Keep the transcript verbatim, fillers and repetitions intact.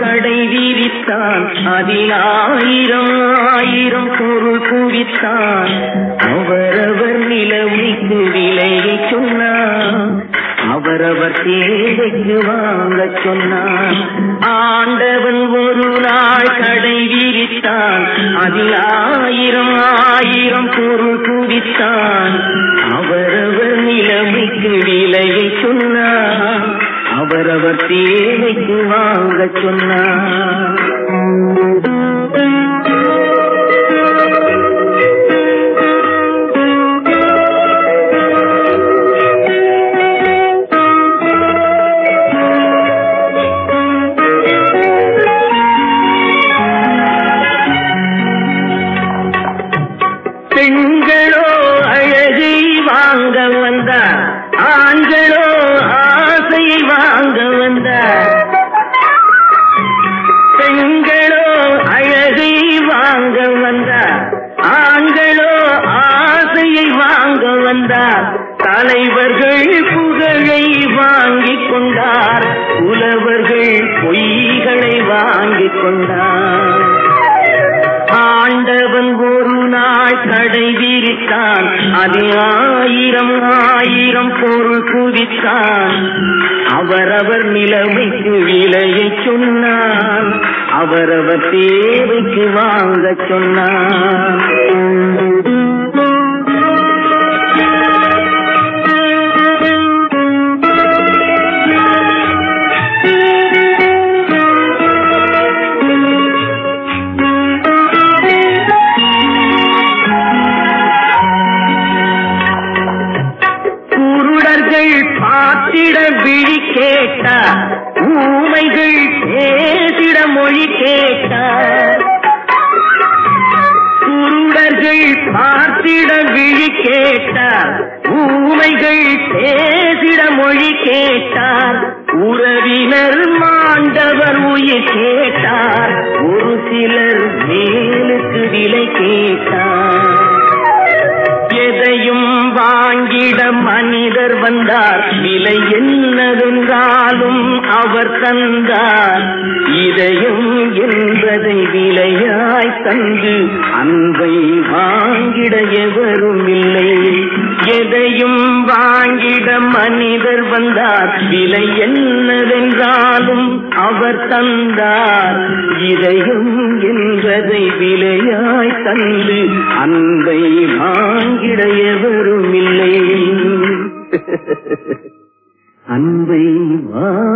கடை விரித்தான், அதில் ஆயிரம் ஆயிரம் பொருள் குவித்தான். அவரவர் நிலைமைக்கு விலையை சொன்னான், அவரவர் தேவைக்கு வாங்க சொன்னான். ஆண்டவன் ஒரு நாள் கடை விரித்தான், அதில் ஆயிரம் ஆயிரம் பொருள் குவித்தான். அவரவர் நிலைமைக்கு விலையை சொன்னான், அவரவர் தேவைக்கு வாங்க சொன்னான். பெண்களோ அழகை வாங்க வந்தார், ஆண்களோ ஆசையை வாங்க வந்தார். பெண்களோ அழகை வாங்க வந்தார், ஆண்களோ ஆசையை வாங்க வந்தார். தலைவர்கள் புகழை வாங்கிக் கொண்டார், புலவர்கள் பொய்களை வாங்கிக் கொண்டார். ஆண்டவன் ஒரு நாள் கடை விரித்தான், அதில் ஆயிரம் ஆயிரம் பொருள் குவித்தான். அவரவர் நிலைமைக்கு விலையை சொன்னான், அவரவர் தேவைக்கு வாங்க சொன்னான். பார்த்திட விழி கேட்டார், ஊமைகள் பேசிட மொழி கேட்டார். குருடர்கள் பார்த்திட விழி கேட்டார், ஊமைகள் பேசிட மொழி கேட்டார். உறவினர் மாண்டவர் உயிர் கேட்டார், ஒரு சிலர் மேலுக்கு விலை கேட்டார். எதையும் வாங்கிட மனிதர் வந்தார், விலை என்னவென்றாலும் அவர் தந்தார். இதயம் என்பதை விலையாய் தந்து அன்பை வாங்கிட எவரும் இல்லை. எதையும் வாங்கிட மனிதர் வந்தார், விலை என்னவென்றாலும் அவர் தந்தார். இதயம் என்பதை விலையாய் தந்து அன்பை வாங்கிட எவரும் இல்லை. அன்பை வா